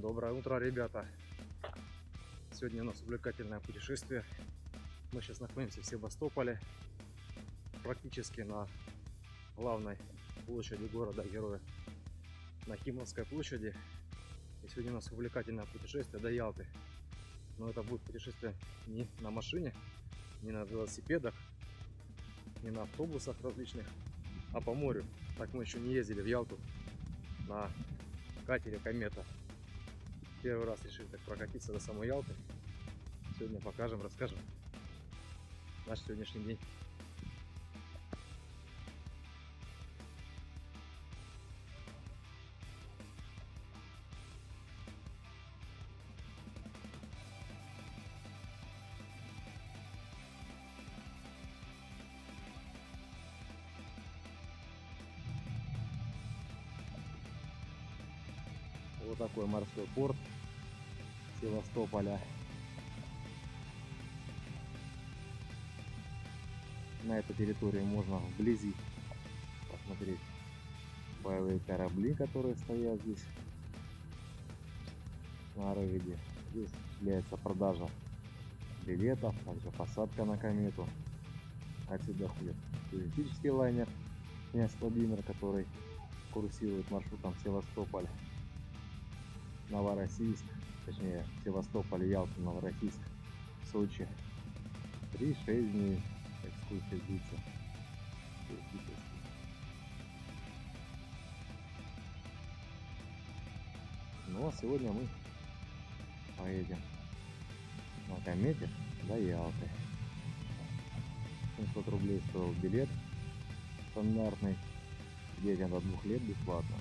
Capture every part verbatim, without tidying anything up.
Доброе утро, ребята! Сегодня у нас увлекательное путешествие. Мы сейчас находимся в Севастополе, практически на главной площади города-героя, на Химовской площади. И сегодня у нас увлекательное путешествие до Ялты. Но это будет путешествие не на машине, не на велосипедах, не на автобусах различных, а по морю. Так мы еще не ездили в Ялту на катере «Комета». Первый раз решили так прокатиться до самой Ялты. Сегодня покажем, расскажем наш сегодняшний день. Вот такой морской порт Севастополя. На этой территории можно вблизи посмотреть боевые корабли, которые стоят здесь на рейде. Здесь является продажа билетов, также посадка на комету. Отсюда ходит туристический лайнер князь Владимир, который курсирует маршрутом Севастополь, Новороссийск, точнее Севастополь, Ялта, Новороссийск, Сочи. три-шесть дней экскурсия длится. Ну а сегодня мы поедем на комете до Ялты. семьсот рублей стоил билет стандартный, детям до двух лет бесплатно.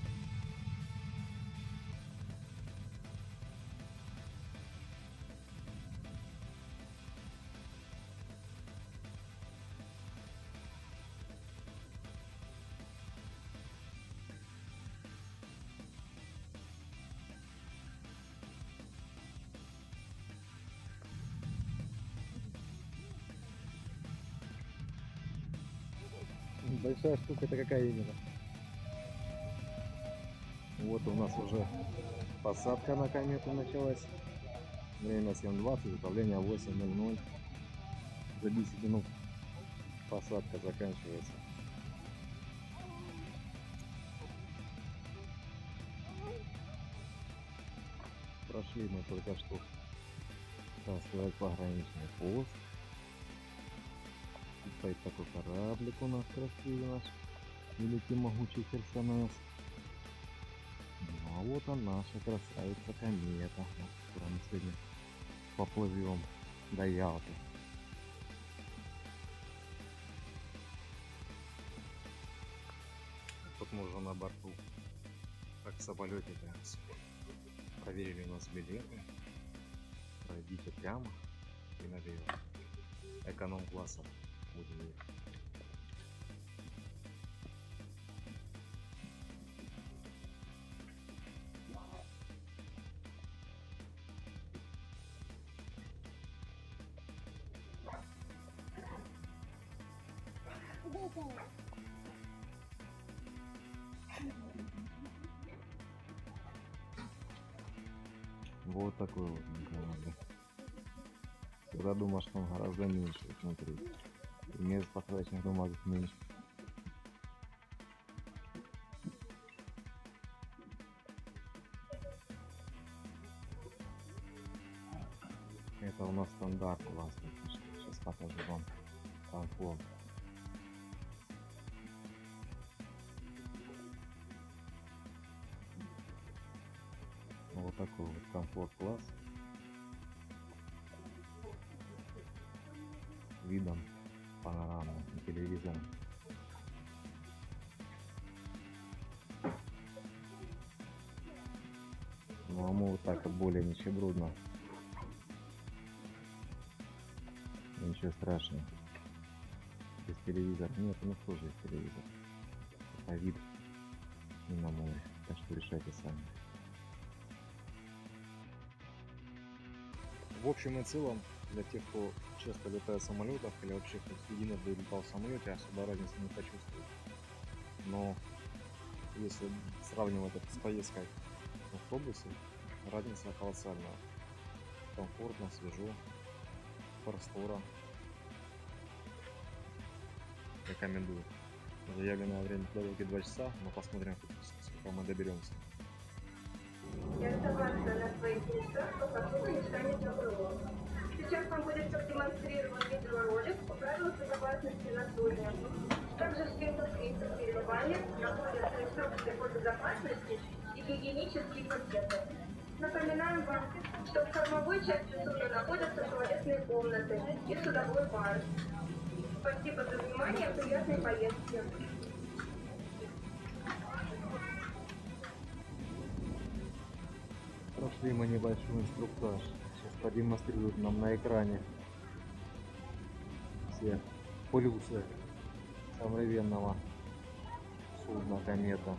Большая штука это какая именно? Вот у нас уже посадка на комету началась. Время семь двадцать, управление восемь ноль ноль. За десять минут посадка заканчивается. Прошли мы только что, так сказать, пограничный пост. Тут стоит такой кораблик у нас красивый, наш великий могучий Херсонес. Ну а вот он, наша красавица комета, на которой мы сегодня поплывем до Ялты. Тут мы уже на борту, как в самолете. Проверили у нас билеты. Пройдите прямо и налево. Эконом-класса будем ехать. Вот такой вот корабль. Когда думаешь, что он гораздо меньше, смотри, мест посадочных бумаг меньше. Это у нас стандарт класс. Сейчас покажу вам комфорт. Вот такой вот комфорт класс. Видом панорамным телевизором. Ну а мы вот так вот более нищебродно. Ничего страшного. Без телевизора. Нет, у нас тоже есть телевизор. Это вид и на море. Так что решайте сами. В общем и целом, для тех, кто часто летает в самолетах или вообще кто единожды летал в самолете, особо разницы не почувствует. Но если сравнивать это с поездкой в автобусе, разница колоссальная. Комфортно, свежо, простора. Рекомендую. Заявленное время дороги два часа, но посмотрим, сколько мы доберемся. Я согласна на своих местах, что покуда не станет на крыло. Сейчас вам будет продемонстрирован видеоролик по правилам безопасности на судне. Также в список переливания находятся инструкции по безопасности и гигиенические пакеты. Напоминаем вам, что в кормовой части судна находятся туалетные комнаты и судовой бар. Спасибо за внимание, приятной поездки. Прошли мы небольшой инструктаж. Сейчас продемонстрируют нам на экране все плюсы современного судна «Комета».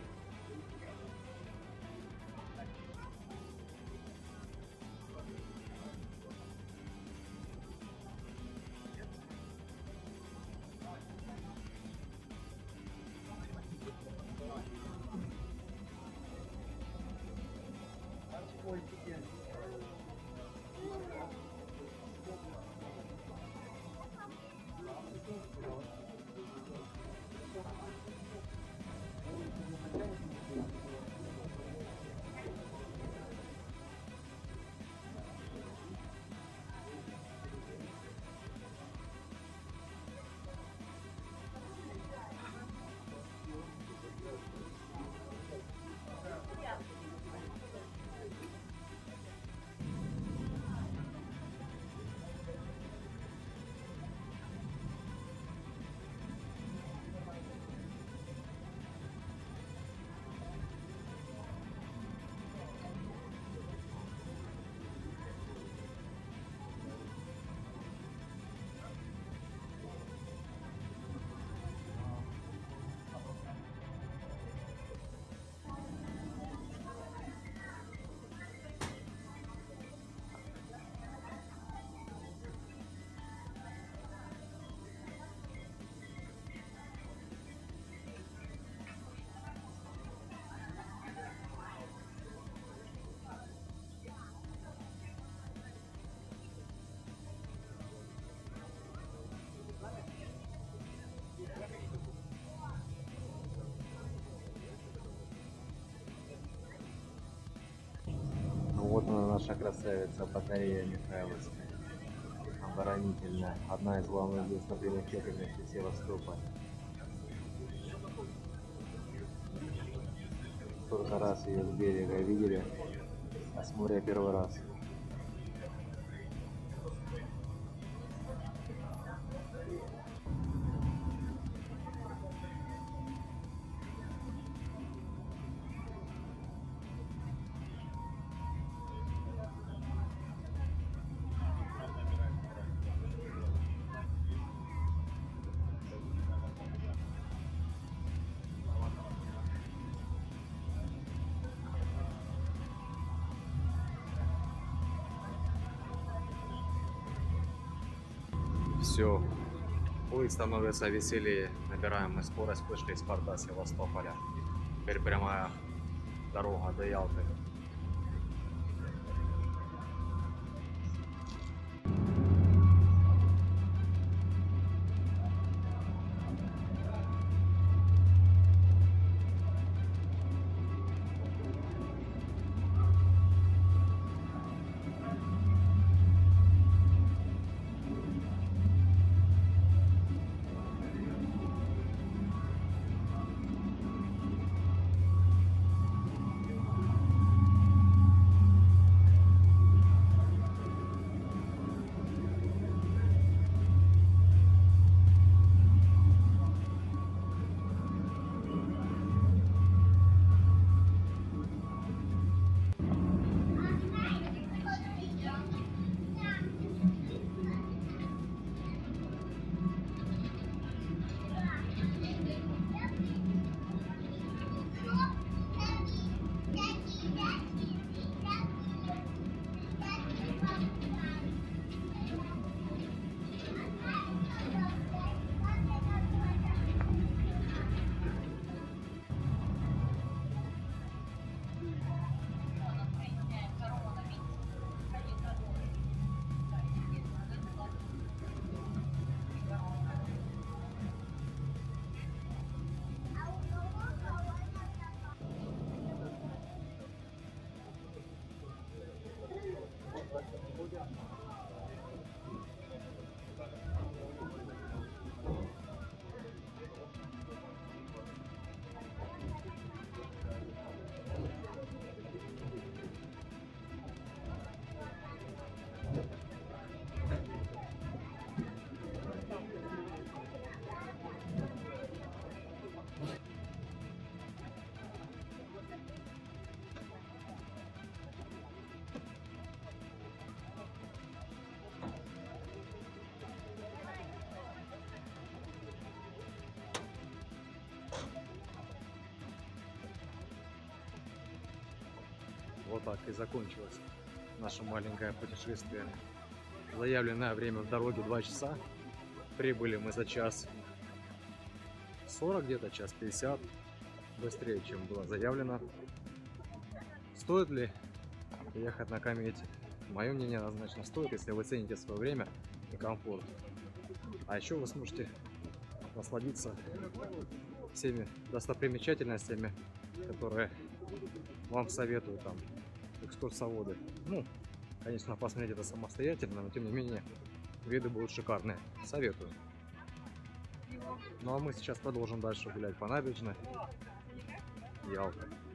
Вот она, наша красавица, батарея Михайловская, оборонительная, одна из главных достопримечательностей Севастополя. Сколько раз ее с берега видели, а с моря первый раз. Все, плыть становится веселее, набираем мы скорость, вышли из порта Севастополя. Теперь прямая дорога до Ялты. Вот так и закончилось наше маленькое путешествие. Заявленное время в дороге два часа. Прибыли мы за час сорок, где-то час пятьдесят. Быстрее, чем было заявлено. Стоит ли ехать на комете? Мое мнение однозначно стоит, если вы цените свое время и комфорт. А еще вы сможете насладиться всеми достопримечательностями, которые вам советуют там экскурсоводы. Ну, конечно, посмотреть это самостоятельно, но тем не менее виды будут шикарные. Советую. Ну а мы сейчас продолжим дальше гулять по набережной. Ялта.